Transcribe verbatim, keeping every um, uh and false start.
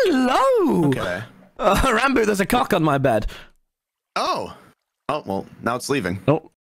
Hello. Okay. Uh, Ranboo, there's a cock on my bed. Oh. Oh, well, now it's leaving. Oh.